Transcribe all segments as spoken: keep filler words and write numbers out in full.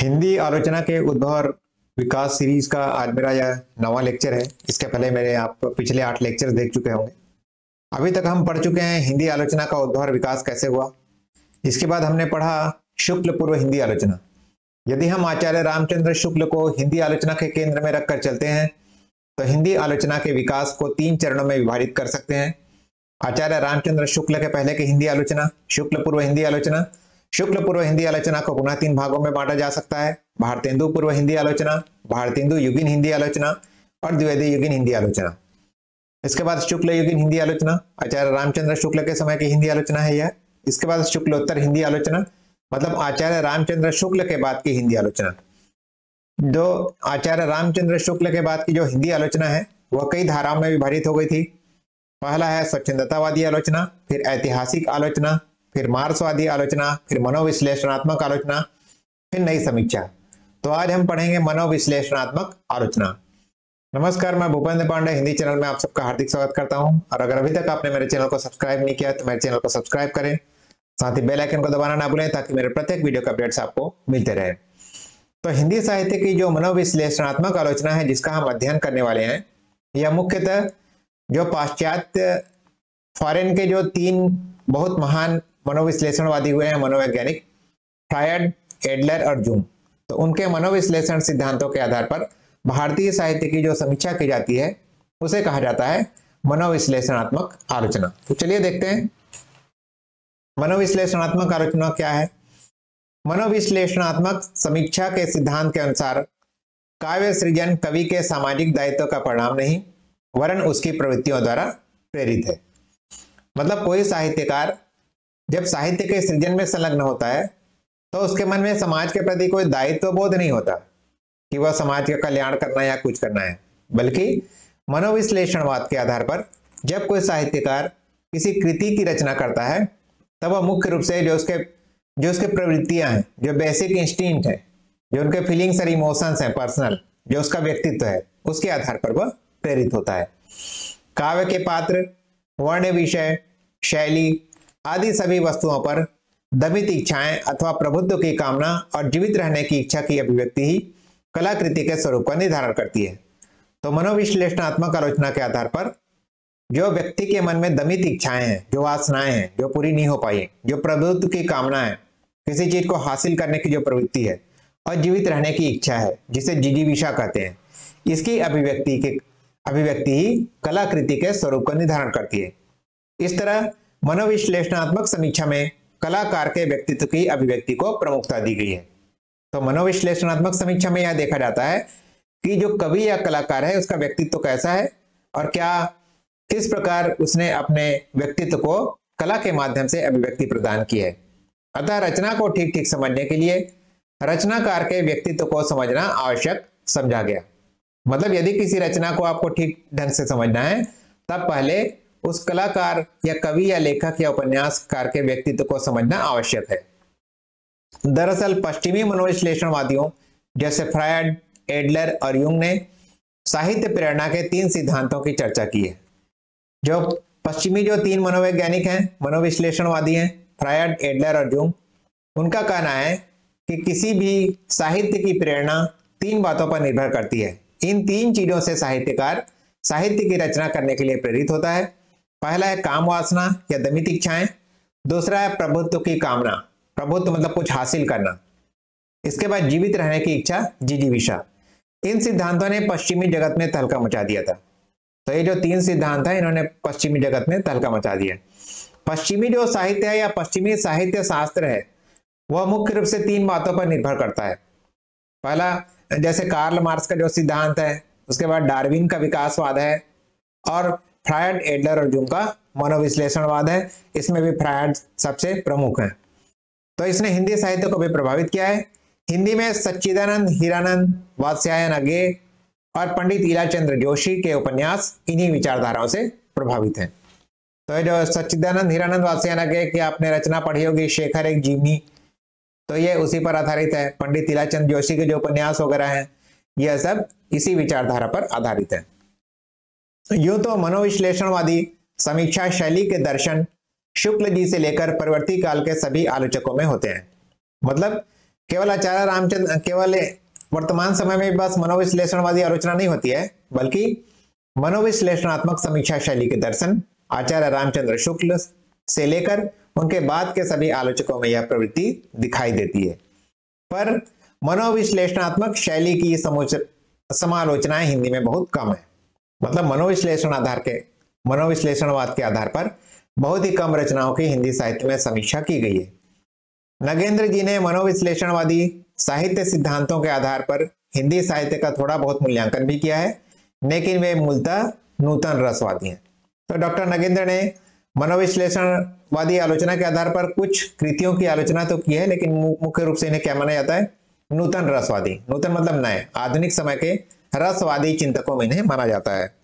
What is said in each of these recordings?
हिंदी आलोचना के उद्भव और विकास सीरीज का आज मेरा यह नवा लेक्चर है। इसके पहले मेरे आप पिछले आठ लेक्चर देख चुके होंगे। अभी तक हम पढ़ चुके हैं हिंदी आलोचना का उद्भव और विकास कैसे हुआ। इसके बाद हमने पढ़ा शुक्ल पूर्व हिंदी आलोचना। यदि हम आचार्य रामचंद्र शुक्ल को हिंदी आलोचना के केंद्र में रखकर चलते हैं तो हिंदी आलोचना के विकास को तीन चरणों में विभाजित कर सकते हैं। आचार्य रामचंद्र शुक्ल के पहले की हिंदी आलोचना, शुक्ल पूर्व हिंदी आलोचना। शुक्ल पूर्व हिंदी आलोचना को पुनः तीन भागों में बांटा जा सकता है: भारतेंदु पूर्व हिंदी आलोचना, भारतेंदु युगीन हिंदी आलोचना और द्विवेदी युगीन हिंदी आलोचना। इसके बाद शुक्ल युगीन हिंदी आलोचना, आचार्य रामचंद्र शुक्ल के समय की हिंदी आलोचना है यह। इसके बाद शुक्लोत्तर हिंदी आलोचना, मतलब आचार्य रामचंद्र शुक्ल के बाद की हिंदी आलोचना। जो आचार्य रामचंद्र शुक्ल के बाद की जो हिंदी आलोचना है वह कई धाराओं में विभाजित हो गई थी। पहला है स्वच्छंदतावादी आलोचना, फिर ऐतिहासिक आलोचना, फिर मार्क्सवादी आलोचना, फिर मनोविश्लेषणात्मक आलोचना, फिर नई समीक्षा। तो आज हम पढ़ेंगे मनोविश्लेषणात्मक आलोचना। नमस्कार, मैं भूपेंद्र पांडे हिंदी चैनल में आप सबका हार्दिक स्वागत करता हूं। और अगर अभी तक आपने मेरे चैनल को सब्सक्राइब नहीं किया तो मेरे चैनल को सब्सक्राइब करें, साथ ही बेल आइकन को दबाना ना भूलें ताकि मेरे प्रत्येक वीडियो के अपडेट्स आपको मिलते रहे। तो हिंदी साहित्य की जो मनोविश्लेषणात्मक आलोचना है जिसका हम अध्ययन करने वाले हैं, यह मुख्यतः जो पाश्चात्य फॉरेन के जो तीन बहुत महान मनोविश्लेषणवादी हुए हैं मनोवैज्ञानिक, फ्रायड, एडलर और जूम, तो उनके मनोविश्लेषण सिद्धांतों के आधार पर भारतीय साहित्य की जो समीक्षा की जाती है उसे कहा जाता है मनोविश्लेषणात्मक आलोचना। तो चलिए देखते हैं मनोविश्लेषणात्मक आलोचना क्या है। मनोविश्लेषणात्मक समीक्षा के सिद्धांत के अनुसार काव्य सृजन कवि के सामाजिक दायित्व का परिणाम नहीं वरन उसकी प्रवृत्तियों द्वारा प्रेरित है। मतलब कोई साहित्यकार जब साहित्य के सृजन में संलग्न होता है तो उसके मन में समाज के प्रति कोई दायित्व बोध नहीं होता कि वह समाज का कल्याण करना या कुछ करना है, बल्कि मनोविश्लेषणवाद के आधार पर जब कोई साहित्यकार किसी कृति की रचना करता है तब वह मुख्य रूप से जो उसके जो उसके प्रवृत्तियां हैं, जो बेसिक इंस्टिंक्ट है, जो उनके फीलिंग्स और इमोशंस हैं पर्सनल, जो उसका व्यक्तित्व है, उसके आधार पर वह प्रेरित होता है। काव्य के पात्र, वर्ण, विषय, शैली आदि सभी वस्तुओं पर दमित इच्छाएं अथवा प्रभुत्व की कामना और जीवित रहने की इच्छा की अभिव्यक्ति ही कलाकृति के स्वरूप का निर्धारण करती है। तो मनोविश्लेषणात्मक आलोचना के आधार पर जो व्यक्ति के मन में दमित इच्छाएं हैं, जो वासनाएं हैं, जो पूरी नहीं हो पाई, जो प्रभुत्व की कामना है, किसी चीज को हासिल करने की जो प्रवृत्ति है और जीवित रहने की इच्छा है जिसे जिजीविषा कहते हैं, इसकी अभिव्यक्ति के अभिव्यक्ति ही कलाकृति के स्वरूप का निर्धारण करती है। इस तरह मनोविश्लेषणात्मक समीक्षा में कलाकार के व्यक्तित्व की अभिव्यक्ति को प्रमुखता दी गई है। तो मनोविश्लेषणात्मक समीक्षा में यह देखा जाता है कि जो कवि या कलाकार है उसका व्यक्तित्व कैसा है और क्या किस प्रकार उसने अपने व्यक्तित्व को कला के माध्यम से अभिव्यक्ति प्रदान की है। अतः रचना को ठीक ठीक समझने के लिए रचनाकार के व्यक्तित्व को समझना आवश्यक समझा गया। मतलब यदि किसी रचना को आपको ठीक ढंग से समझना है तब पहले उस कलाकार या कवि या लेखक या उपन्यासकार के व्यक्तित्व को समझना आवश्यक है। दरअसल पश्चिमी मनोविश्लेषणवादियों जैसे फ्रायड, एडलर और यूंग ने साहित्य प्रेरणा के तीन सिद्धांतों की चर्चा की है। जो पश्चिमी जो तीन मनोवैज्ञानिक हैं, मनोविश्लेषणवादी हैं, फ्रायड, एडलर और यूंग, उनका कहना है कि किसी भी साहित्य की प्रेरणा तीन बातों पर निर्भर करती है। इन तीन चीजों से साहित्यकार साहित्य की रचना करने के लिए प्रेरित होता है। पहला है काम वासना या दमित इच्छाएं, दूसरा है प्रभुत्व की कामना, प्रभुत्व मतलब कुछ हासिल करना, इसके बाद जीवित रहने की इच्छा, जिजीविषा। इन सिद्धांतों ने पश्चिमी जगत में तहलका मचा दिया था। तो ये जो तीन सिद्धांत है इन्होंने पश्चिमी जगत में तहलका मचा दिया। पश्चिमी जो साहित्य है या पश्चिमी साहित्य शास्त्र है वह मुख्य रूप से तीन बातों पर निर्भर करता है। पहला जैसे कार्ल मार्क्स का जो सिद्धांत है, उसके बाद डार्विन का विकासवाद है और फ्रायड, एडलर और जूम का मनोविश्लेषणवाद है। इसमें भी फ्रायड सबसे प्रमुख है। तो इसने हिंदी साहित्य को भी प्रभावित किया है। हिंदी में सच्चिदानंद, हीरानंद, वात्स्यायन अज्ञे और पंडित ईलाचंद्र जोशी के उपन्यास इन्हीं विचारधाराओं से प्रभावित हैं। तो ये जो सच्चिदानंद, हीरानंद, वात्स्यायन अज्ञे की आपने रचना पढ़ी होगी, शेखर एक जीवनी, तो ये उसी पर आधारित है। पंडित ईलाचंद्र जोशी के जो उपन्यास वगैरह हैं यह सब इसी विचारधारा पर आधारित है। यूं तो मनोविश्लेषणवादी समीक्षा शैली के दर्शन शुक्ल जी से लेकर परवर्ती काल के सभी आलोचकों में होते हैं। मतलब केवल आचार्य रामचंद्र केवल वर्तमान समय में बस मनोविश्लेषणवादी आलोचना नहीं होती है, बल्कि मनोविश्लेषणात्मक समीक्षा शैली के दर्शन आचार्य रामचंद्र शुक्ल से लेकर उनके बाद के सभी आलोचकों में यह प्रवृत्ति दिखाई देती है। पर मनोविश्लेषणात्मक शैली की समालोचनाएं हिंदी में बहुत कम है। मतलब मनोविश्लेषण आधार के मनोविश्लेषणवाद के आधार पर बहुत ही कम रचनाओं की हिंदी साहित्य में समीक्षा की गई है। नगेंद्र जी ने मनोविश्लेषणवादी साहित्य सिद्धांतों के आधार पर हिंदी साहित्य का थोड़ा बहुत मूल्यांकन भी किया है, लेकिन वे मूलतः नूतन रसवादी हैं। तो डॉक्टर नगेंद्र ने मनोविश्लेषणवादी आलोचना के आधार पर कुछ कृतियों की आलोचना तो की है, लेकिन मुख्य रूप से इन्हें क्या माना जाता है? नूतन रसवादी। नूतन मतलब नए, आधुनिक समय के रसवादी चिंतकों में इन्हें माना जाता है।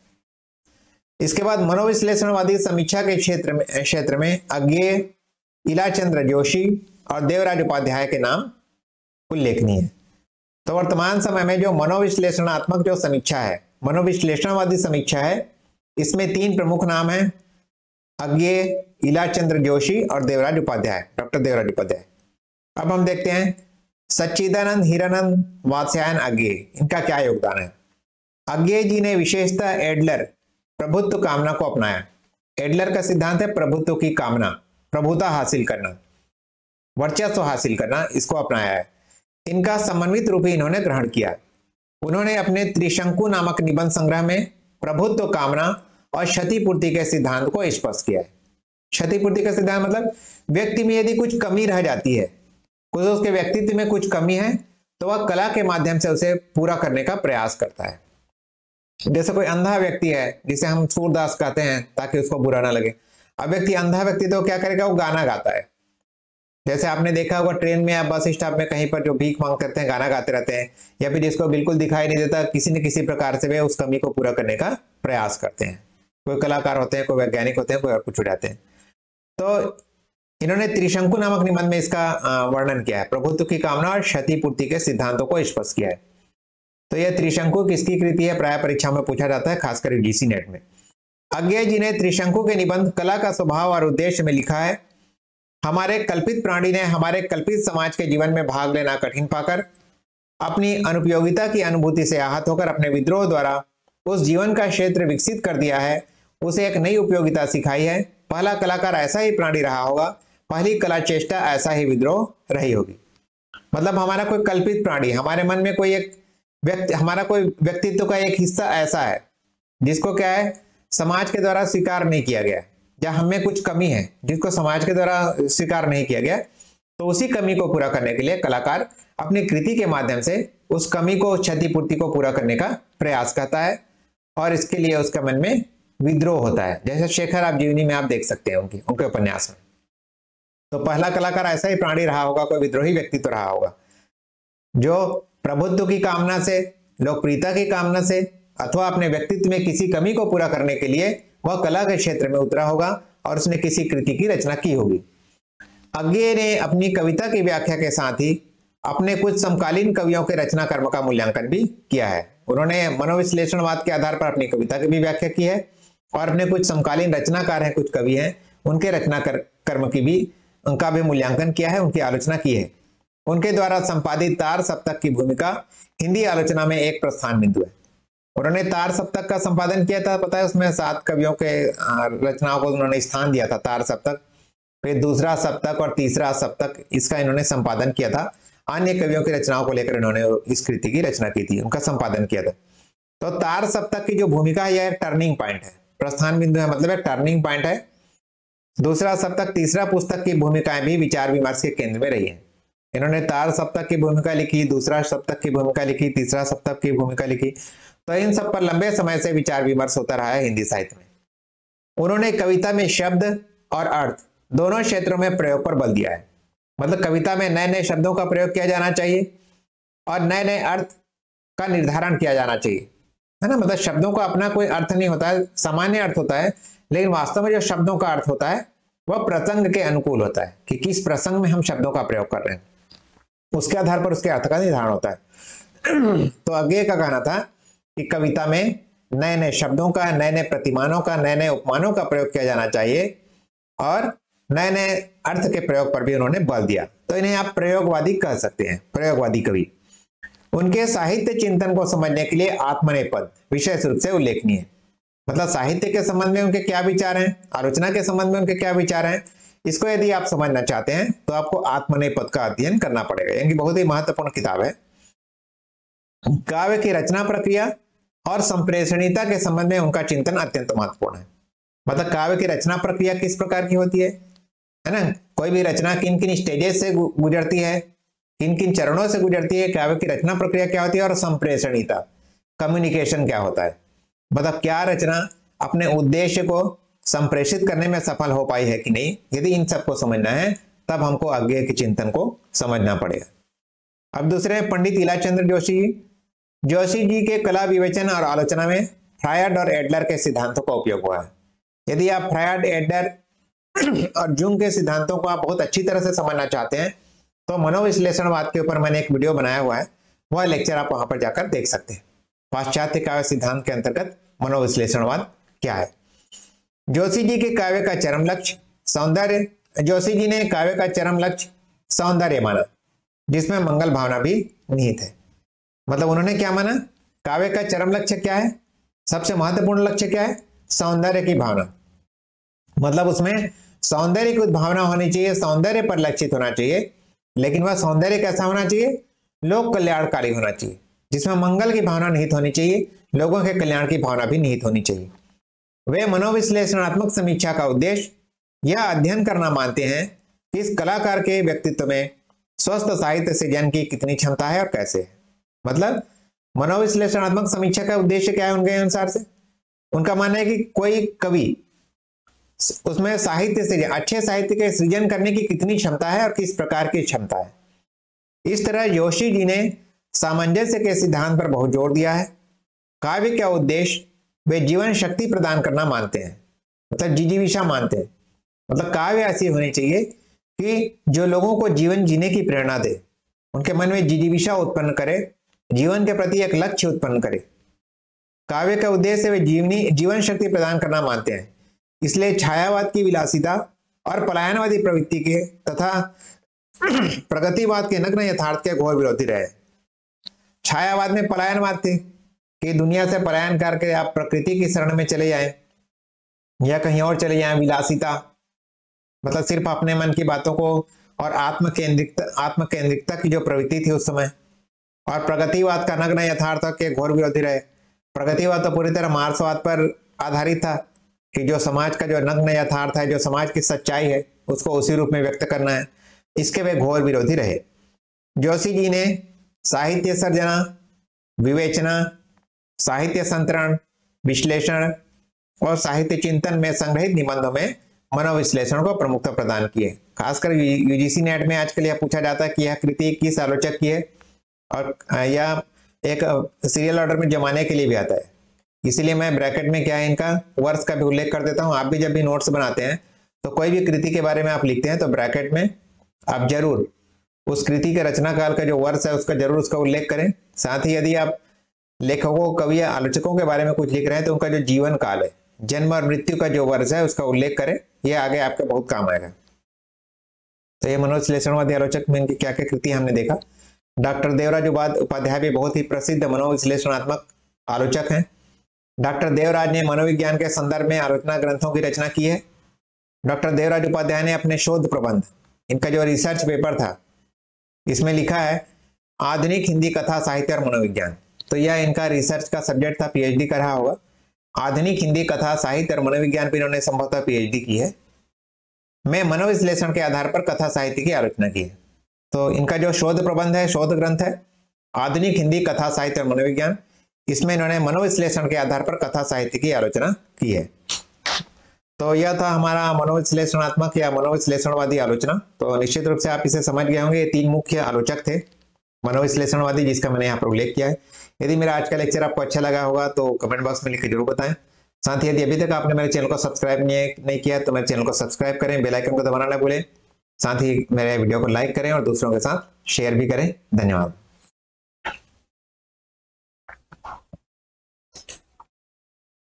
इसके बाद मनोविश्लेषणवादी समीक्षा के क्षेत्र में क्षेत्र में अज्ञेय, इलाचंद्र जोशी और देवराज उपाध्याय के नाम उल्लेखनीय है। तो वर्तमान समय में जो मनोविश्लेषणात्मक जो समीक्षा है, मनोविश्लेषणवादी समीक्षा है, इसमें तीन प्रमुख नाम हैं, अज्ञेय, इलाचंद्र जोशी और देवराज उपाध्याय, डॉक्टर देवराज उपाध्याय। अब हम देखते हैं सच्चिदानंद, हीरानंद, वात्स्यायन अज्ञेय, इनका क्या योगदान है। अज्ञेय जी ने विशेषतः एडलर प्रभुत्व कामना को अपनाया। एडलर का सिद्धांत है प्रभुत्व की कामना, प्रभुता हासिल करना, वर्चस्व हासिल करना, इसको अपनाया है। इनका समन्वित रूप ही इन्होंने ग्रहण किया। उन्होंने अपने त्रिशंकु नामक निबंध संग्रह में प्रभुत्व कामना और क्षतिपूर्ति के सिद्धांत को स्पष्ट किया है। क्षतिपूर्ति का सिद्धांत मतलब व्यक्ति में यदि कुछ कमी रह जाती है, कुछ उसके व्यक्तित्व में कुछ कमी है, तो वह कला के माध्यम से उसे पूरा करने का प्रयास करता है। जैसे कोई अंधा व्यक्ति है जिसे हम सूरदास कहते हैं ताकि उसको बुरा ना लगे। अब व्यक्ति अंधा व्यक्ति तो क्या करेगा? वो गाना गाता है। जैसे आपने देखा होगा ट्रेन में या बस स्टॉप में कहीं पर जो भीख मांग करते हैं, गाना गाते रहते हैं, या फिर जिसको बिल्कुल दिखाई नहीं देता, किसी न किसी प्रकार से वे उस कमी को पूरा करने का प्रयास करते हैं। कोई कलाकार होते हैं, कोई वैज्ञानिक होते हैं, कोई और कुछ हो जाते हैं। तो इन्होंने त्रिशंकु नामक निबंध में इसका वर्णन किया है, प्रभुत्व की कामना और क्षतिपूर्ति के सिद्धांतों को स्पष्ट किया है। तो यह त्रिशंकु किसकी कृति है? प्राय परीक्षा में पूछा जाता है, खासकर यूजीसी नेट में। अज्ञेय जी ने त्रिशंकु के निबंध कला का स्वभाव और उद्देश्य में लिखा है, हमारे कल्पित प्राणी ने हमारे कल्पित समाज के जीवन में भाग लेना कठिन पाकर अपनी अनुपयोगिता की अनुभूति से आहत होकर अपने विद्रोह द्वारा उस जीवन का क्षेत्र विकसित कर दिया है, उसे एक नई उपयोगिता सिखाई है। पहला कलाकार ऐसा ही प्राणी रहा होगा, पहली कला चेष्टा ऐसा ही विद्रोह रही होगी। मतलब हमारा कोई कल्पित प्राणी, हमारे मन में कोई एक व्यक्ति, हमारा कोई व्यक्तित्व का एक हिस्सा ऐसा है जिसको क्या है, समाज के द्वारा स्वीकार नहीं किया गया, या हमें कुछ कमी है जिसको समाज के द्वारा स्वीकार नहीं किया गया। तो उसी कमी को पूरा करने के लिए कलाकार अपनी कृति के माध्यम से उस कमी को, क्षतिपूर्ति को पूरा करने का प्रयास करता है, और इसके लिए उसके मन में विद्रोह होता है। जैसे शेखर आप जीवनी में आप देख सकते हैं उनकी उनके उपन्यास में। तो पहला कलाकार ऐसा ही प्राणी रहा होगा, कोई विद्रोही व्यक्तित्व तो रहा होगा, जो प्रभुत्व की कामना से, लोकप्रियता की कामना से, अथवा अपने व्यक्तित्व में किसी कमी को पूरा करने के लिए वह कला के क्षेत्र में उतरा होगा और उसने किसी कृति की रचना की होगी। अज्ञेय ने अपनी कविता की व्याख्या के साथ ही अपने कुछ समकालीन कवियों के रचना कर्म का मूल्यांकन भी किया है। उन्होंने मनोविश्लेषणवाद के आधार पर अपनी कविता की भी व्याख्या की है, और अपने कुछ समकालीन रचनाकार हैं, कुछ कवि हैं, उनके रचना कर, कर्म की भी उनका भी मूल्यांकन किया है, उनकी आलोचना की है। उनके द्वारा संपादित तार सप्तक की भूमिका हिंदी आलोचना में एक प्रस्थान बिंदु है। उन्होंने तार सप्तक का संपादन किया था, पता है, उसमें सात कवियों के रचनाओं को उन्होंने स्थान दिया था, तार सप्तक, फिर दूसरा सप्तक और तीसरा सप्तक, इसका इन्होंने संपादन किया था। अन्य कवियों की रचनाओं को लेकर इन्होंने इस कृति की रचना की थी, उनका संपादन किया था। तो तार सप्तक की जो भूमिका है, यह एक टर्निंग पॉइंट है, प्रस्थान बिंदु है, मतलब एक टर्निंग पॉइंट है। दूसरा सप्तक, तीसरा पुस्तक की भूमिकाएं भी विचार विमर्श के केंद्र में रही है। इन्होंने तार सप्तक की भूमिका लिखी, दूसरा सप्तक की भूमिका लिखी, तीसरा सप्तक की भूमिका लिखी। तो इन सब पर लंबे समय से विचार विमर्श होता रहा है हिंदी साहित्य में। उन्होंने कविता में शब्द और अर्थ दोनों क्षेत्रों में प्रयोग पर बल दिया है। मतलब कविता में नए नए शब्दों का प्रयोग किया जाना चाहिए और नए नए अर्थ का निर्धारण किया जाना चाहिए, है ना। मतलब शब्दों का अपना कोई अर्थ नहीं होता है, सामान्य अर्थ होता है, लेकिन वास्तव में जो शब्दों का अर्थ होता है वह प्रसंग के अनुकूल होता है कि किस प्रसंग में हम शब्दों का प्रयोग कर रहे हैं, उसके आधार पर उसके अर्थ का निर्धारण होता है। तो अज्ञेय का कहना था कि कविता में नए नए शब्दों का, नए नए प्रतिमानों का, नए नए उपमानों का प्रयोग किया जाना चाहिए, और नए नए अर्थ के प्रयोग पर भी उन्होंने बल दिया, तो इन्हें आप प्रयोगवादी कह सकते हैं, प्रयोगवादी कवि। उनके साहित्य चिंतन को समझने के लिए आत्मनेपद विशेष रूप से उल्लेखनीय है। मतलब साहित्य के संबंध में उनके क्या विचार हैं, आलोचना के संबंध में उनके क्या विचार हैं, इसको यदि आप समझना चाहते हैं तो आपको आत्मनेपद का अध्ययन करना पड़ेगा। यानी बहुत ही महत्वपूर्ण किताब है। काव्य की रचना प्रक्रिया और संप्रेषणीयता के संबंध में उनका चिंतन अत्यंत महत्वपूर्ण है। मतलब काव्य की रचना प्रक्रिया किस प्रकार की होती है, है ना, कोई भी रचना किन किन स्टेजेस से गुजरती है, किन किन चरणों से गुजरती है, काव्य की रचना प्रक्रिया क्या होती है, और संप्रेषणीयता कम्युनिकेशन क्या होता है। मतलब क्या रचना अपने उद्देश्य को संप्रेषित करने में सफल हो पाई है कि नहीं, यदि इन सबको समझना है तब हमको आगे के चिंतन को समझना पड़ेगा। अब दूसरे पंडित इलाचंद्र जोशी जोशी जी के कला विवेचन और आलोचना में फ्रायड और एडलर के सिद्धांतों का उपयोग हुआ है। यदि आप फ्रायड, एडलर और जूंग के सिद्धांतों को आप बहुत अच्छी तरह से समझना चाहते हैं तो मनोविश्लेषणवाद के ऊपर मैंने एक वीडियो बनाया हुआ है, वह लेक्चर आप वहां पर जाकर देख सकते हैं। पाश्चात्य काव्य सिद्धांत के अंतर्गत मनोविश्लेषणवाद क्या है। जोशी जी के काव्य का चरम लक्ष्य सौंदर्य जोशी जी ने काव्य का चरम लक्ष्य सौंदर्य माना, जिसमें मंगल भावना भी निहित है। मतलब उन्होंने क्या माना, काव्य का चरम लक्ष्य क्या है, सबसे महत्वपूर्ण लक्ष्य क्या है, सौंदर्य की भावना। मतलब उसमें सौंदर्य की भावना होनी चाहिए, सौंदर्य पर लक्षित होना चाहिए, लेकिन वह सौंदर्य कैसा होना चाहिए, लोक कल्याणकारी होना चाहिए, जिसमें मंगल की भावना निहित होनी चाहिए, लोगों के कल्याण की भावना भी निहित होनी चाहिए। वे मनोविश्लेषणात्मक समीक्षा का उद्देश्य यह अध्ययन करना मानते हैं कि इस कलाकार के व्यक्तित्व में स्वस्थ साहित्य सृजन की कितनी क्षमता है और कैसे है। मतलब मनोविश्लेषणात्मक समीक्षा का उद्देश्य क्या है उनके अनुसार से, उनका मानना है कि कोई कवि उसमें साहित्य सृजन, अच्छे साहित्य के सृजन करने की कितनी क्षमता है और किस प्रकार की क्षमता है। इस तरह जोशी जी ने सामंजस्य के सिद्धांत पर बहुत जोर दिया है। काव्य का उद्देश्य वे जीवन शक्ति प्रदान करना मानते हैं, मतलब जिजीविषा मानते हैं। मतलब काव्य ऐसी होनी चाहिए कि जो लोगों को जीवन जीने की प्रेरणा दे, उनके मन में जिजीविषा उत्पन्न करे, जीवन के प्रति एक लक्ष्य उत्पन्न करे। काव्य का उद्देश्य वे जीवनी जीवन शक्ति प्रदान करना मानते हैं। इसलिए छायावाद की विलासिता और पलायनवादी प्रवृत्ति के तथा प्रगतिवाद के नग्न यथार्थ के घोर विरोधी रहे। छायावाद में पलायनवाद थे कि दुनिया से पलायन करके आप प्रकृति की शरण में चले जाएं या कहीं और चले जाएं। विलासिता मतलब सिर्फ अपने मन की बातों को और आत्म केंद्रित आत्म केंद्रिकता की जो प्रवृत्ति थी उस समय। और प्रगतिवाद का नग्न यथार्थ के घोर विरोधी रहे। प्रगतिवाद तो पूरी तरह मार्क्सवाद पर आधारित था कि जो समाज का जो नग्न यथार्थ है, जो समाज की सच्चाई है, उसको उसी रूप में व्यक्त करना है। इसके वे घोर विरोधी रहे। जोशी जी ने साहित्य सर्जना, विवेचना, साहित्य संतरण, विश्लेषण और साहित्य चिंतन में संग्रहित निबंधों में मनोविश्लेषण को प्रमुखता प्रदान की है। खासकर यूजीसी नेट में आजकल यह पूछा जाता है कि यह कृति किस आलोचक की है, और यह एक सीरियल ऑर्डर में जमाने के लिए भी आता है। इसीलिए मैं ब्रैकेट में क्या है इनका वर्ष का भी उल्लेख कर देता हूं। आप भी जब भी नोट्स बनाते हैं तो कोई भी कृति के बारे में आप लिखते हैं तो ब्रैकेट में आप जरूर उस कृति के रचना काल का जो वर्ष है उसका जरूर उसका उल्लेख करें। साथ ही यदि आप लेखकों, कवि या आलोचकों के बारे में कुछ लिख रहे हैं तो उनका जो जीवन काल है, जन्म और मृत्यु का जो वर्ष है उसका उल्लेख करें। यह आगे आपका बहुत काम आएगा। तो ये मनोविश्लेषणवादी आलोचक में इनकी क्या क्या कृति हमने देखा। डॉक्टर देवराज उपाध्याय भी बहुत ही प्रसिद्ध मनोविश्लेषणात्मक आलोचक हैं। डॉक्टर देवराज ने मनोविज्ञान के संदर्भ में आलोचना ग्रंथों की रचना की है। डॉक्टर देवराज उपाध्याय ने अपने शोध प्रबंध, इनका जो रिसर्च पेपर था, इसमें लिखा है आधुनिक हिंदी कथा साहित्य और मनोविज्ञान। तो यह इनका रिसर्च का सब्जेक्ट था, पीएचडी कर रहा होगा। आधुनिक हिंदी कथा साहित्य और मनोविज्ञान पर इन्होंने संभवतः पीएचडी की है। में मनोविश्लेषण के आधार पर कथा साहित्य की आलोचना की है। तो इनका जो शोध प्रबंध है, शोध ग्रंथ है आधुनिक हिंदी कथा साहित्य और मनोविज्ञान, इसमें इन्होंने मनोविश्लेषण के आधार पर कथा साहित्य की आलोचना की है। तो यह था हमारा मनोविश्लेषणात्मक या मनोविश्लेषणवादी आलोचना। तो निश्चित रूप से आप इसे समझ गए होंगे। ये तीन मुख्य आलोचक थे मनोविश्लेषणवादी, जिसका मैंने यहाँ पर उल्लेख किया है। यदि मेरा आज का लेक्चर आपको अच्छा लगा होगा तो कमेंट बॉक्स में लिख के जरूर बताएं। साथ ही यदि अभी तक आपने मेरे चैनल को सब्सक्राइब नहीं किया तो मेरे चैनल को सब्सक्राइब करें, बेल आइकन को दबाना ना भूलें। साथ ही मेरे वीडियो को लाइक करें और दूसरों के साथ शेयर भी करें। धन्यवाद।